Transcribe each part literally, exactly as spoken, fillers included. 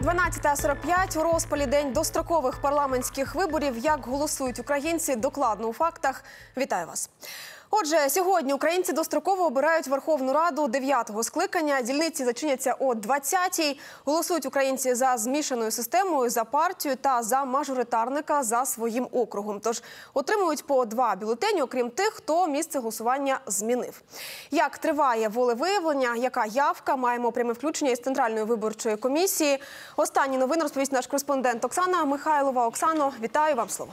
дванадцята сорок п'ять у розпалі день дострокових парламентських виборів. Як голосують українці, докладно у фактах. Вітаю вас. Отже, сьогодні українці достроково обирають Верховну Раду дев'ятого скликання. Дільниці зачиняться о двадцятій. Голосують українці за змішаною системою, за партію та за мажоритарника за своїм округом. Тож отримують по два бюлетені, окрім тих, хто місце голосування змінив. Як триває волевиявлення, яка явка? Маємо пряме включення із Центральної виборчої комісії. Останні новини розповість наш кореспондент Оксана Михайлова. Оксано, вітаю, вам слово.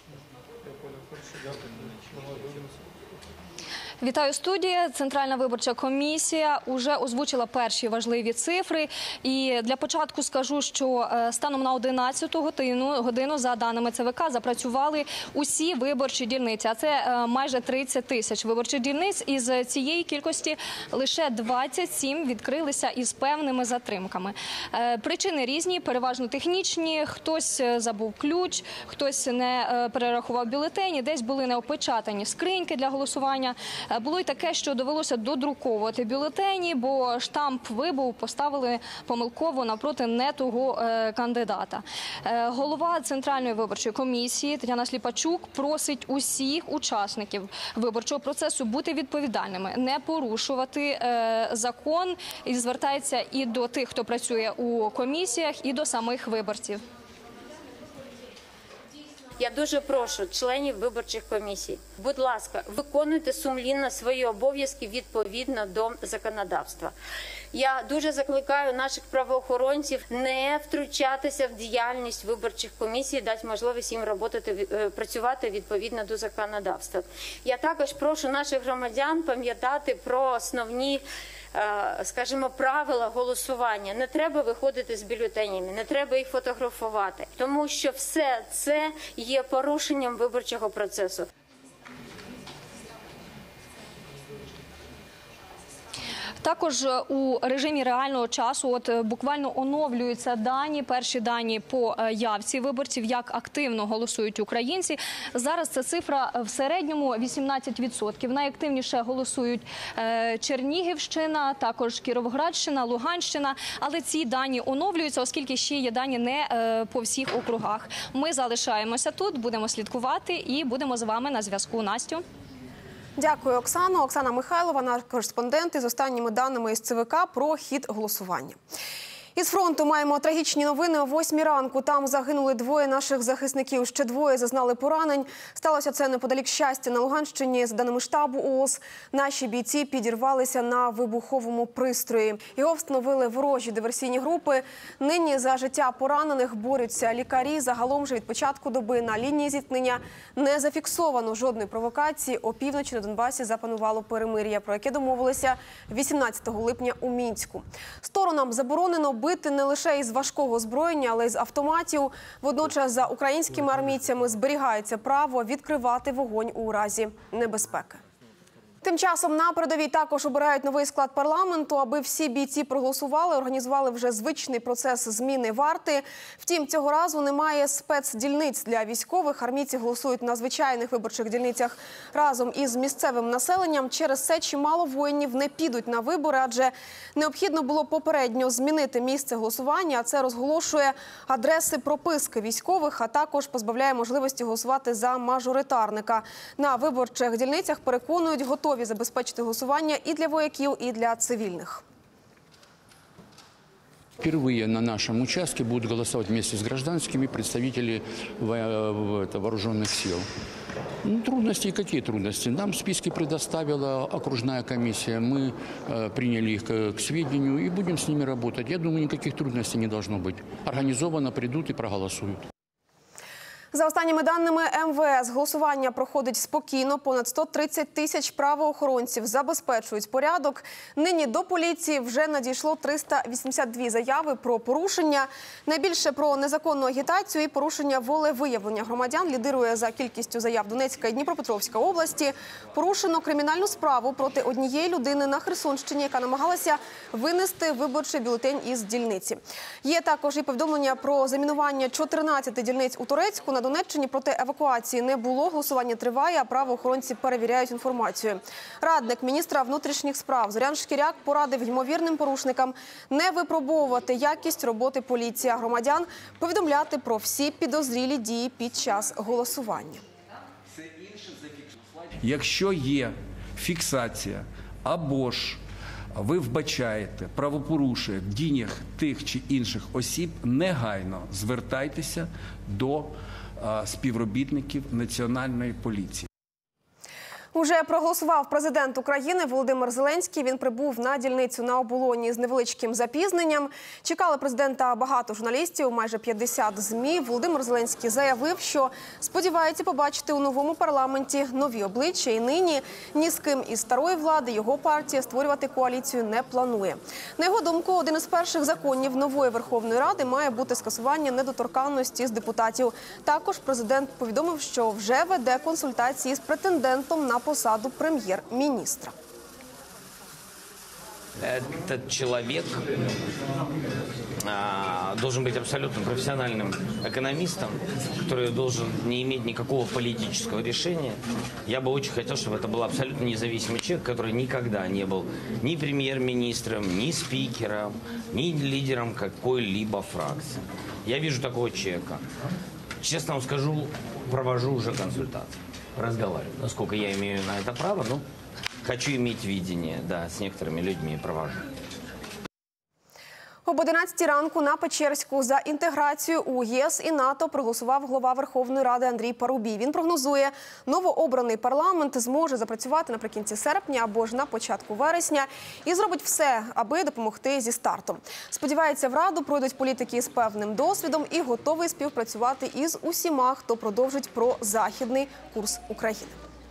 Вітаю, студія. Центральна виборча комісія вже озвучила перші важливі цифри. І для початку скажу, що станом на одинадцяту годину, за даними ЦВК, запрацювали усі виборчі дільниці. А це майже тридцять тисяч виборчих дільниць. Із цієї кількості лише двадцять сім відкрилися із певними затримками. Причини різні, переважно технічні. Хтось забув ключ, хтось не перерахував бюлетені, десь були неопечатані скриньки для голосування. Було й таке, що довелося додруковувати бюлетені, бо штамп вибув, поставили помилково напроти не того кандидата. Голова Центральної виборчої комісії Тетяна Сліпачук просить усіх учасників виборчого процесу бути відповідальними, не порушувати закон, і звертається і до тих, хто працює у комісіях, і до самих виборців. Я дуже прошу членів виборчих комісій, будь ласка, виконуйте сумлінно свої обов'язки відповідно до законодавства. Я дуже закликаю наших правоохоронців не втручатися в діяльність виборчих комісій, дати можливість їм роботи, працювати відповідно до законодавства. Я також прошу наших громадян пам'ятати про основні, скажімо, правила голосування. Не треба виходити з бюлетенями, не треба їх фотографувати, тому що все це є порушенням виборчого процесу. Також у режимі реального часу от буквально оновлюються дані, перші дані по явці виборців, як активно голосують українці. Зараз ця цифра в середньому вісімнадцять відсотків. Найактивніше голосують Чернігівщина, також Кіровоградщина, Луганщина. Але ці дані оновлюються, оскільки ще є дані не по всіх округах. Ми залишаємося тут, будемо слідкувати і будемо з вами на зв'язку. Настю. Дякую, Оксано. Оксана Михайлова, наш кореспондент, із останніми даними із ЦВК про хід голосування. Із фронту маємо трагічні новини. О восьмій ранку там загинули двоє наших захисників. Ще двоє зазнали поранень. Сталося це неподалік Щастя на Луганщині. За даними штабу ООС, наші бійці підірвалися на вибуховому пристрої. Його встановили ворожі диверсійні групи. Нині за життя поранених борються лікарі. Загалом же від початку доби на лінії зіткнення не зафіксовано жодної провокації. Опівночі на Донбасі запанувало перемир'я, про яке домовилися вісімнадцятого липня у Мінську. Сторонам заборонено бити не лише із важкого озброєння, але й з автоматів. Водночас за українськими армійцями зберігається право відкривати вогонь у разі небезпеки. Тим часом на передовій також обирають новий склад парламенту, аби всі бійці проголосували, організували вже звичний процес зміни варти. Втім, цього разу немає спецдільниць для військових. Армійці голосують на звичайних виборчих дільницях разом із місцевим населенням. Через це чимало воїнів не підуть на вибори, адже необхідно було попередньо змінити місце голосування, а це розголошує адреси прописки військових, а також позбавляє можливості голосувати за мажоритарника. На виборчих дільницях, переконують, готові забезпечити голосування і для вояків, і для цивільних. Впервые на нашем участке будут голосовать вместе с гражданскими представители вооруженных сил. Ну, трудности, какие трудности? Нам списки предоставила окружная комиссия, мы э, приняли их к, к сведению и будем с ними работать. Я думаю, никаких трудностей не должно быть. Организованно придут и проголосуют. За останніми даними ем ве ес, голосування проходить спокійно. Понад сто тридцять тисяч правоохоронців забезпечують порядок. Нині до поліції вже надійшло триста вісімдесят дві заяви про порушення. Найбільше про незаконну агітацію і порушення волевиявлення громадян лідирує за кількістю заяв Донецька і Дніпропетровська області. Порушено кримінальну справу проти однієї людини на Херсонщині, яка намагалася винести виборчий бюлетень із дільниці. Є також і повідомлення про замінування чотирнадцяти дільниць у Торецьку на Донеччині, проте евакуації не було. Голосування триває, а правоохоронці перевіряють інформацію. Радник міністра внутрішніх справ Зорян Шкіряк порадив ймовірним порушникам не випробовувати якість роботи поліції, а громадян повідомляти про всі підозрілі дії під час голосування. Якщо є фіксація або ж ви вбачаєте правопорушення в діях тих чи інших осіб, негайно звертайтеся до співробітників Національної поліції. Уже проголосував президент України Володимир Зеленський. Він прибув на дільницю на Оболоні з невеличким запізненням. Чекали президента багато журналістів, майже п'ятдесят ЗМІ. Володимир Зеленський заявив, що сподівається побачити у новому парламенті нові обличчя. І нині ні з ким із старої влади його партія створювати коаліцію не планує. На його думку, один із перших законів нової Верховної Ради має бути скасування недоторканності з депутатів. Також президент повідомив, що вже веде консультації з претендентом на посаду прем'єр-міністра. Этот человек а, должен быть абсолютно профессиональным экономистом, который должен не иметь никакого политического решения. Я бы очень хотел, чтобы это был абсолютно независимый человек, который никогда не был ни премьер-министром, ни спикером, ни лидером какой-либо фракции. Я вижу такого человека. Честно вам скажу, провожу уже консультации. Разговариваю, насколько я имею на это право, но хочу иметь видение, да, с некоторыми людьми провожу. Об одинадцятій ранку на Печерську за інтеграцію у ЄС і НАТО проголосував голова Верховної Ради Андрій Парубій. Він прогнозує, новообраний парламент зможе запрацювати наприкінці серпня або ж на початку вересня і зробить все, аби допомогти зі стартом. Сподівається, в Раду пройдуть політики з певним досвідом і готовий співпрацювати із усіма, хто продовжить прозахідний курс України.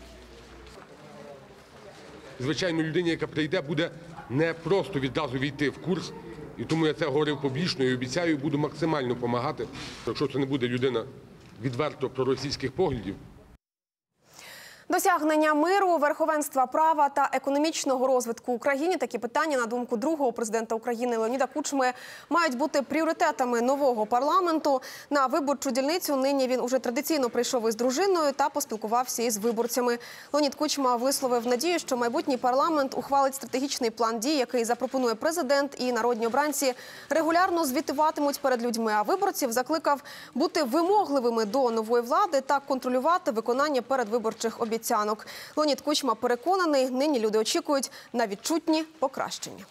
Звичайно, людині, яка прийде, буде не просто відразу війти в курс. І тому я це говорив публічно і обіцяю, буду максимально допомагати. Якщо це не буде людина відверто проросійських поглядів. Досягнення миру, верховенства права та економічного розвитку України – такі питання, на думку другого президента України Леоніда Кучми, мають бути пріоритетами нового парламенту. На виборчу дільницю нині він уже традиційно прийшов із дружиною та поспілкувався із виборцями. Леонід Кучма висловив надію, що майбутній парламент ухвалить стратегічний план дій, який запропонує президент, і народні обранці регулярно звітуватимуть перед людьми. А виборців закликав бути вимогливими до нової влади та контролювати виконання передвиборчих обіцянок. Леонід Кучма переконаний, нині люди очікують на відчутні покращення.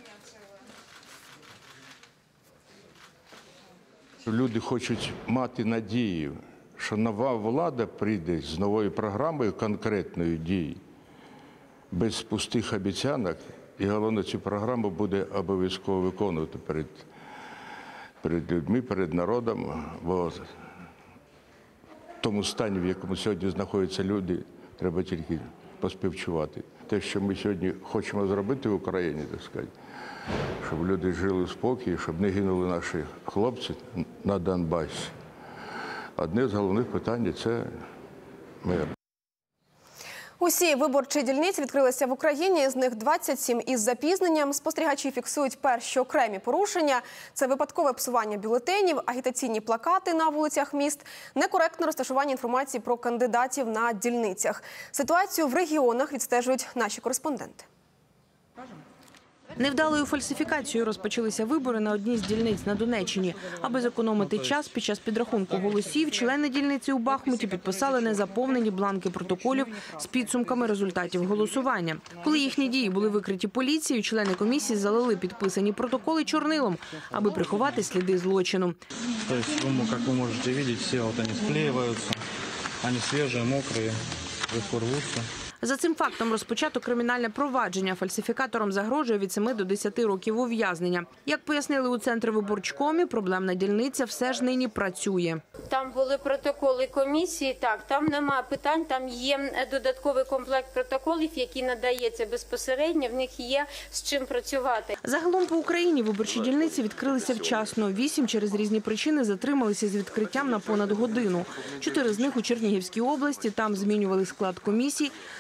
Люди хочуть мати надію, що нова влада прийде з новою програмою конкретної дії, без пустих обіцянок. І головне, цю програму буде обов'язково виконувати перед, перед людьми, перед народом. Бо в тому стані, в якому сьогодні знаходяться люди, треба тільки поспівчувати. Те, що ми сьогодні хочемо зробити в Україні, так сказати, щоб люди жили в спокій, щоб не гинули наші хлопці на Донбасі. Одне з головних питань – це мир. Усі виборчі дільниці відкрилися в Україні, з них двадцять сім із запізненням. Спостерігачі фіксують перші окремі порушення. Це випадкове псування бюлетенів, агітаційні плакати на вулицях міст, некоректне розташування інформації про кандидатів на дільницях. Ситуацію в регіонах відстежують наші кореспонденти. Невдалою фальсифікацією розпочалися вибори на одній з дільниць на Донеччині. Аби зекономити час під час підрахунку голосів, члени дільниці у Бахмуті підписали незаповнені бланки протоколів з підсумками результатів голосування. Коли їхні дії були викриті поліцією, члени комісії залили підписані протоколи чорнилом, аби приховати сліди злочину. Тобто, як ви можете бачити, всі вони склеюються, вони свіжі, мокрі, легко рвуться. За цим фактом розпочато кримінальне провадження. Фальсифікаторам загрожує від семи до десяти років ув'язнення. Як пояснили у Центрі виборчкомі, проблемна дільниця все ж нині працює. Там були протоколи комісії, так, там немає питань, там є додатковий комплект протоколів, який надається безпосередньо, в них є з чим працювати. Загалом по Україні виборчі дільниці відкрилися вчасно. Вісім через різні причини затрималися з відкриттям на понад годину. Чотири з них у Чернігівській області, там змінювали склад комісій.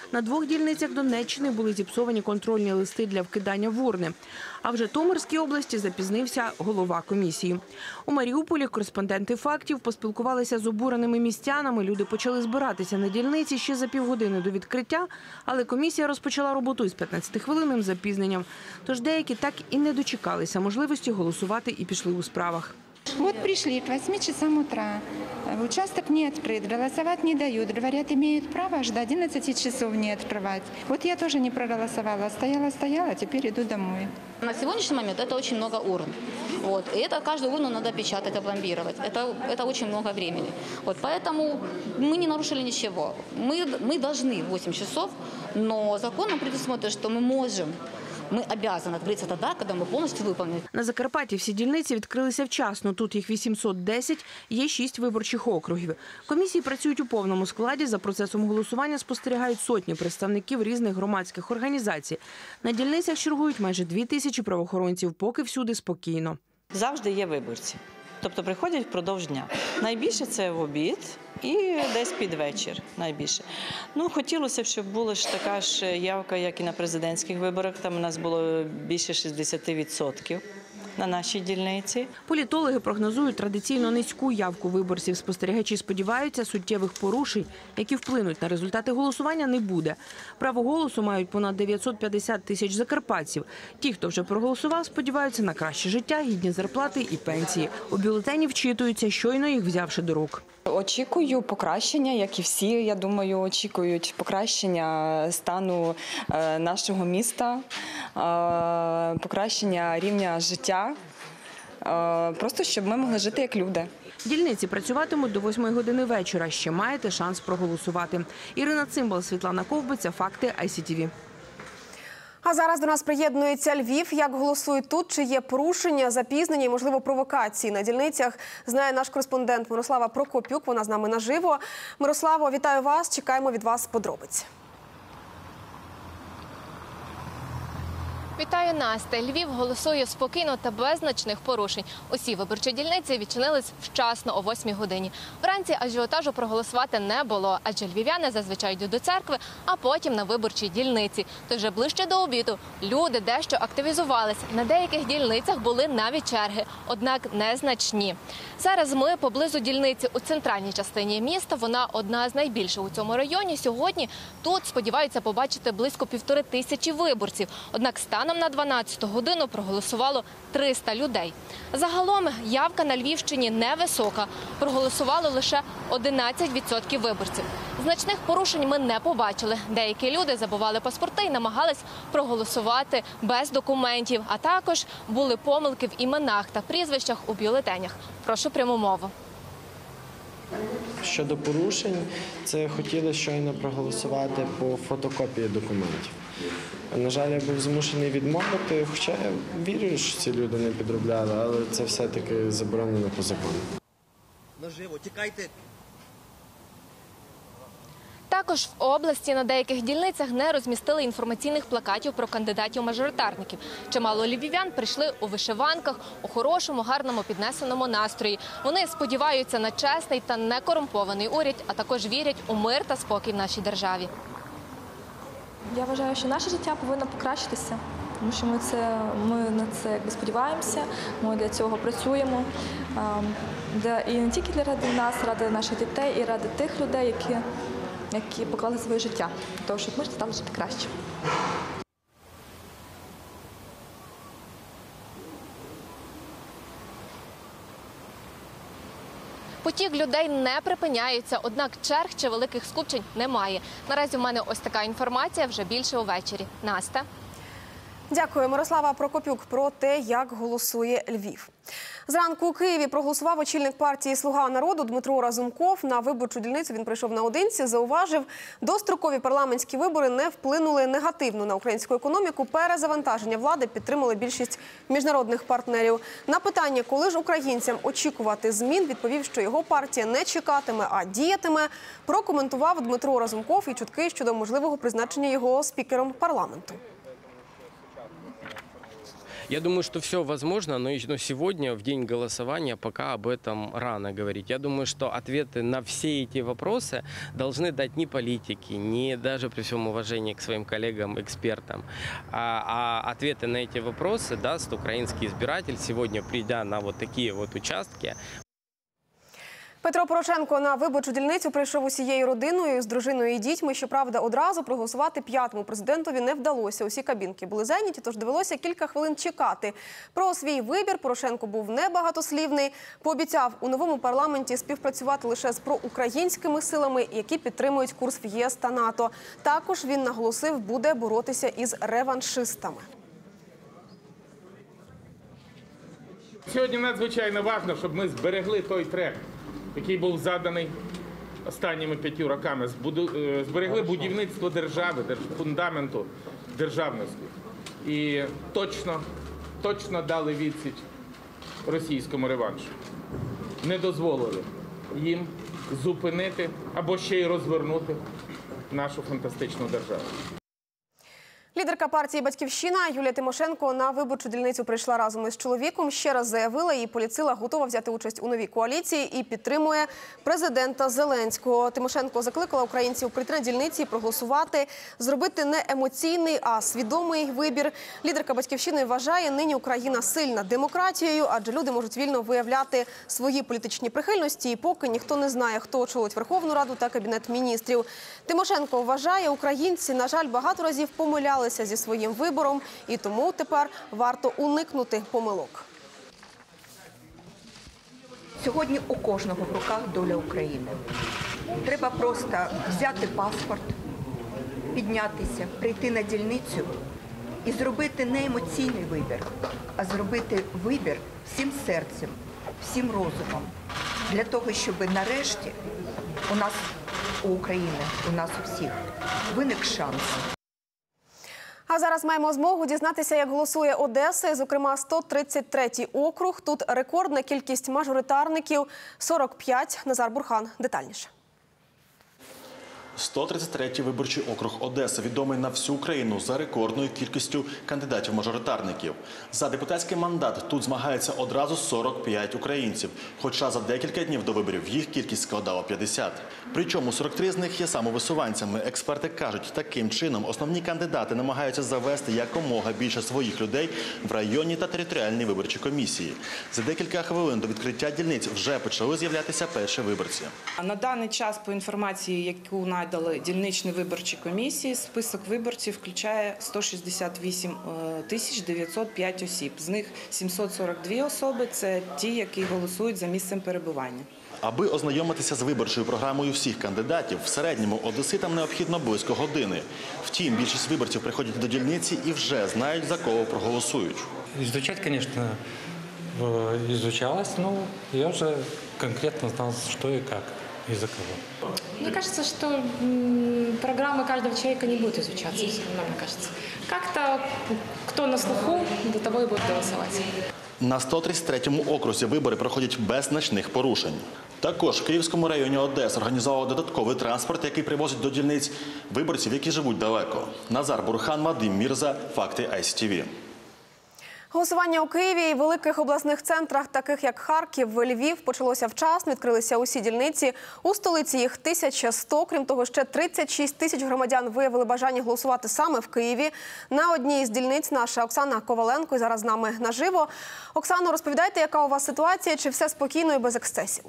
На двох дільницях Донеччини були зіпсовані контрольні листи для вкидання в урни. А в Житомирській області запізнився голова комісії. У Маріуполі кореспонденти «Фактів» поспілкувалися з обуреними містянами. Люди почали збиратися на дільниці ще за півгодини до відкриття, але комісія розпочала роботу із п'ятнадцятихвилинним запізненням. Тож деякі так і не дочекалися можливості голосувати і пішли у справах. Вот пришли к восьми часам утра, участок не открыт, голосовать не дают, говорят, имеют право аж до одиннадцати часов не открывать. Вот я тоже не проголосовала, стояла-стояла, теперь иду домой. На сегодняшний момент это очень много урн. Вот. И это каждую урну надо печатать, опломбировать. Это, это очень много времени. Вот. Поэтому мы не нарушили ничего. Мы, мы должны в восемь часов, но законом предусмотрено, что мы можем. Ми обов'язані відкритися тоді, коли ми повністю виконуємо. На Закарпатті всі дільниці відкрилися вчасно. Тут їх вісімсот десять, є шість виборчих округів. Комісії працюють у повному складі. За процесом голосування спостерігають сотні представників різних громадських організацій. На дільницях чергують майже дві тисячі правоохоронців, поки всюди спокійно. Завжди є виборці. Тобто приходять впродовж дня. Найбільше це в обід і десь під вечір. Найбільше. Ну, хотілося б, щоб була ж така ж явка, як і на президентських виборах. Там у нас було більше шістдесят відсотків на нашій дільниці. Політологи прогнозують традиційно низьку явку виборців. Спостерігачі сподіваються, суттєвих порушень, які вплинуть на результати голосування, не буде. Право голосу мають понад дев'ятсот п'ятдесят тисяч закарпатців. Ті, хто вже проголосував, сподіваються на краще життя, гідні зарплати і пенсії. У бюлетені вчитуються, щойно їх взявши до рук. Очікую покращення, як і всі, я думаю, очікують покращення стану нашого міста, покращення рівня життя, просто щоб ми могли жити як люди. Дільниці працюватимуть до восьмої години вечора. Ще маєте шанс проголосувати. Ірина Цимбал, Світлана Ковбиця, «Факти», ай сі ті ві. А зараз до нас приєднується Львів. Як голосують тут? Чи є порушення, запізнення і, можливо, провокації на дільницях? Знає наш кореспондент Мирослава Прокопюк. Вона з нами наживо. Мирославо, вітаю вас. Чекаємо від вас подробиць. Вітаю, Настя. Львів голосує спокійно та без значних порушень. Усі виборчі дільниці відчинились вчасно о восьмій годині. Вранці ажіотажу проголосувати не було, адже львів'яни зазвичай йдуть до церкви, а потім на виборчій дільниці. Тож вже ближче до обіду люди дещо активізувались. На деяких дільницях були навіть черги, однак незначні. Зараз ми поблизу дільниці у центральній частині міста. Вона одна з найбільших у цьому районі. Сьогодні тут сподіваються побачити близько півтори тисячі виборців. Однак станом на дванадцяту годину проголосувало триста людей. Загалом явка на Львівщині невисока. Проголосувало лише одинадцять відсотків виборців. Значних порушень ми не побачили. Деякі люди забували паспорти і намагались проголосувати без документів. А також були помилки в іменах та прізвищах у бюлетенях. Прошу пряму мову. Щодо порушень, це хотіли щойно проголосувати по фотокопії документів. На жаль, я був змушений відмовити, хоча я вірю, що ці люди не підробляли, але це все-таки заборонено по закону. Наживо, тікайте! Також в області на деяких дільницях не розмістили інформаційних плакатів про кандидатів-мажоритарників. Чимало львів'ян прийшли у вишиванках, у хорошому, гарному, піднесеному настрої. Вони сподіваються на чесний та некорумпований уряд, а також вірять у мир та спокій в нашій державі. Я вважаю, що наше життя повинно покращитися, тому що ми, це, ми на це якби сподіваємося, ми для цього працюємо. Для, і не тільки ради нас, ради наших дітей, і ради тих людей, які, які поклали своє життя, для того, щоб ми стали жити краще. Потік людей не припиняється, однак черг чи великих скупчень немає. Наразі в мене ось така інформація, вже більше увечері. Настя. Дякую, Мирослава Прокопюк, про те, як голосує Львів. Зранку у Києві проголосував очільник партії «Слуга народу» Дмитро Разумков. На виборчу дільницю він прийшов наодинці, зауважив, дострокові парламентські вибори не вплинули негативно на українську економіку. Перезавантаження влади підтримали більшість міжнародних партнерів. На питання, коли ж українцям очікувати змін, відповів, що його партія не чекатиме, а діятиме. Прокоментував Дмитро Разумков і чутки щодо можливого призначення його спікером парламенту. Я думаю, что все возможно, но но сегодня, в день голосования, пока об этом рано говорить. Я думаю, что ответы на все эти вопросы должны дать не политики, не даже при всем уважении к своим коллегам-экспертам, а, а ответы на эти вопросы даст украинский избиратель сегодня, придя на вот такие вот участки. Петро Порошенко на виборчу дільницю прийшов усією родиною, з дружиною і дітьми. Щоправда, одразу проголосувати п'ятому президентові не вдалося. Усі кабінки були зайняті, тож довелося кілька хвилин чекати. Про свій вибір Порошенко був небагатослівний. Пообіцяв у новому парламенті співпрацювати лише з проукраїнськими силами, які підтримують курс в ЄС та НАТО. Також він наголосив, буде боротися із реваншистами. Сьогодні надзвичайно важливо, щоб ми зберегли той трек, який був заданий останніми п'ятью роками. Зберегли будівництво держави, фундаменту державності. І точно, точно дали відсіч російському реваншу. Не дозволили їм зупинити або ще й розвернути нашу фантастичну державу. Лідерка партії «Батьківщина» Юлія Тимошенко на виборчу дільницю прийшла разом із чоловіком. Ще раз заявила, її поліцила готова взяти участь у новій коаліції і підтримує президента Зеленського. Тимошенко закликала українців прийти на дільниці і проголосувати, зробити не емоційний, а свідомий вибір. Лідерка «Батьківщини» вважає, нині Україна сильна демократією, адже люди можуть вільно виявляти свої політичні прихильності, і поки ніхто не знає, хто очолить Верховну Раду та Кабінет міністрів. Тимошенко вважає, українці, на жаль, багато разів помилялися зі своїм вибором, і тому тепер варто уникнути помилок. Сьогодні у кожного в руках доля України. Треба просто взяти паспорт, піднятися, прийти на дільницю і зробити не емоційний вибір, а зробити вибір всім серцем, всім розумом. Для того, щоб нарешті у нас, у України, у нас у всіх виник шанс. А зараз маємо змогу дізнатися, як голосує Одеса, зокрема сто тридцять третій округ. Тут рекордна кількість мажоритарників – сорок п'ять. Назар Бурхан детальніше. сто тридцять третій виборчий округ Одеси відомий на всю Україну за рекордною кількістю кандидатів-мажоритарників. За депутатський мандат тут змагаються одразу сорок п'ять українців, хоча за декілька днів до виборів їх кількість складала п'ятдесят. Причому сорок три з них є самовисуванцями. Експерти кажуть, таким чином основні кандидати намагаються завести якомога більше своїх людей в районні та територіальні виборчі комісії. За декілька хвилин до відкриття дільниць вже почали з'являтися перші виборці. На даний час, по інформації, яку надали дільничні виборчі комісії, список виборців включає сто шістдесят вісім тисяч дев'ятсот п'ять осіб. З них сімсот сорок дві особи – це ті, які голосують за місцем перебування. Аби ознайомитися з виборчою програмою всіх кандидатів, в середньому одеситам необхідно близько години. Втім, більшість виборців приходять до дільниці і вже знають, за кого проголосують. Изучать, конечно, изучалось, но я уже конкретно знал, что и как, и за кого. Мне кажется, что программа каждого человека не будет изучаться, мне кажется. Как-то кто на слуху, до того и будет голосовать. На сто тридцять третьому окрузі вибори проходять без значних порушень. Також в Київському районі Одеси організували додатковий транспорт, який привозить до дільниць виборців, які живуть далеко. Назар Бурхан, Вадим Мірза, Факти Ай Сі Ті Ві. Голосування у Києві і великих обласних центрах, таких як Харків, Львів, почалося вчасно. Відкрилися усі дільниці. У столиці їх тисяча сто. Крім того, ще тридцять шість тисяч громадян виявили бажання голосувати саме в Києві. На одній з дільниць наша Оксана Коваленко і зараз з нами наживо. Оксано, розповідайте, яка у вас ситуація, чи все спокійно і без ексцесів?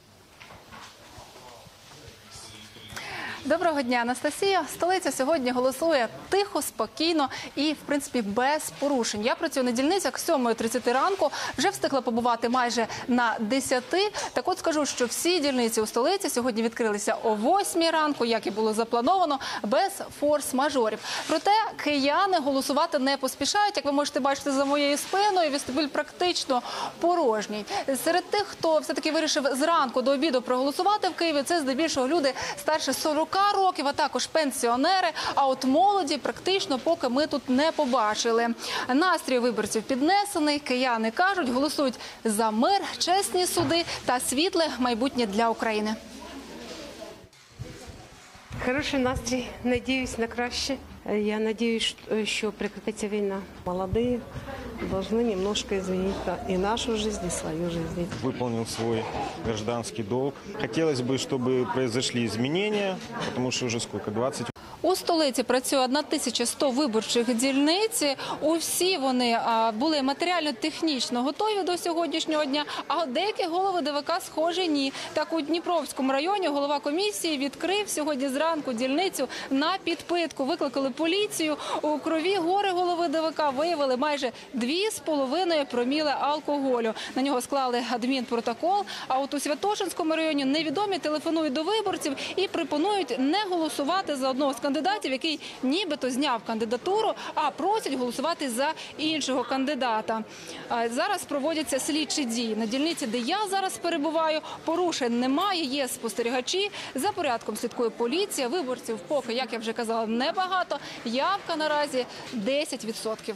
Доброго дня, Анастасія. Столиця сьогодні голосує тихо, спокійно і, в принципі, без порушень. Я працюю на дільницях з сьомої тридцяти ранку, вже встигла побувати майже на десяти. Так от скажу, що всі дільниці у столиці сьогодні відкрилися о восьмій ранку, як і було заплановано, без форс-мажорів. Проте кияни голосувати не поспішають. Як ви можете бачити за моєю спиною, вестибюль практично порожній. Серед тих, хто все-таки вирішив зранку до обіду проголосувати в Києві, це здебільшого люди старше сорока років, а також пенсіонери, а от молоді практично поки ми тут не побачили. Настрій виборців піднесений, кияни кажуть, голосують за мир, чесні суди та світле майбутнє для України. Хороший настрій, надіюсь на краще. Я надеюсь, что прекратится война. Молодые должны немножко изменить и нашу жизнь, и свою жизнь. Выполнил свой гражданский долг. Хотелось бы, чтобы произошли изменения, потому что уже сколько, двадцать. У столиці працює тисяча сто виборчих дільниць. Усі вони були матеріально-технічно готові до сьогоднішнього дня, а деякі голови ДВК схожі ні. Так у Дніпровському районі голова комісії відкрив сьогодні зранку дільницю на підпитку. Викликали поліцію. У крові гори голови ДВК виявили майже дві з половиною проміли алкоголю. На нього склали адмінпротокол. А от у Святошинському районі невідомі телефонують до виборців і пропонують не голосувати за одного з кандидатів. Кандидатів, який нібито зняв кандидатуру, а просять голосувати за іншого кандидата. Зараз проводяться слідчі дії. На дільниці, де я зараз перебуваю, порушень немає, є спостерігачі. За порядком слідкує поліція. Виборців поки, як я вже казала, небагато. Явка наразі десять відсотків.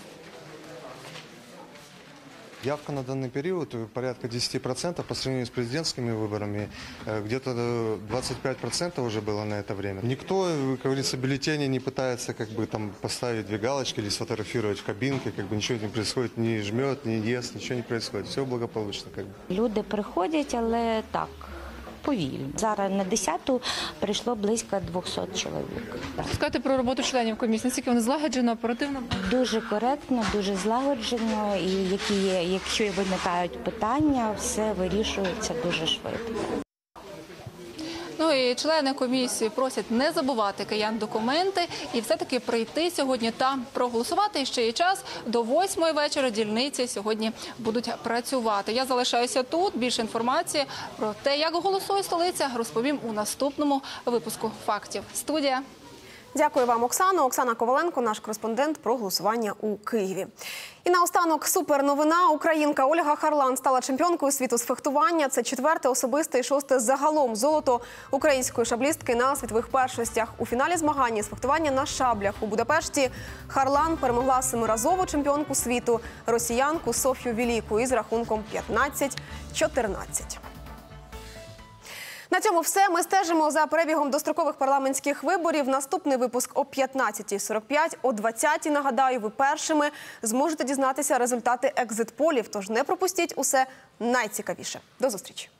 Явка на данный период порядка десять процентов по сравнению с президентскими выборами. Где-то двадцать пять процентов уже было на это время. Никто, как говорится, бюллетени не пытается как бы там поставить две галочки или сфотографировать в кабинке. Как бы ничего не происходит, не жмет, не ест, ничего не происходит. Все благополучно. Как бы. Люди приходять, але так, повільно. Зараз на десяту прийшло близько двохсот чоловік. Скажете про роботу членів комісії, наскільки вони злагоджено, оперативно? Дуже коректно, дуже злагоджено, і які є, якщо виникають питання, все вирішується дуже швидко. Ну і члени комісії просять не забувати киян документи і все-таки прийти сьогодні та проголосувати. І ще є час, до восьмої вечора дільниці сьогодні будуть працювати. Я залишаюся тут. Більше інформації про те, як голосує столиця, розповім у наступному випуску «Фактів». Студія. Дякую вам, Оксано. Оксана Коваленко, наш кореспондент про голосування у Києві. І наостанок суперновина. Українка Ольга Харлан стала чемпіонкою світу з фехтування. Це четверте особисте і шосте загалом золото української шаблістки на світових першостях. У фіналі змагання з фехтування на шаблях у Будапешті Харлан перемогла семиразову чемпіонку світу росіянку Софію Веліку із рахунком п'ятнадцять чотирнадцять. На цьому все. Ми стежимо за перебігом дострокових парламентських виборів. Наступний випуск о п'ятнадцятій сорок п'ять, о двадцятій, нагадаю, ви першими зможете дізнатися результати екзит-полів. Тож не пропустіть усе найцікавіше. До зустрічі.